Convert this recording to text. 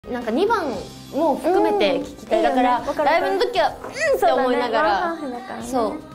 なんか2番も含めて聞きたい、だからライブの時はって思いながら、そう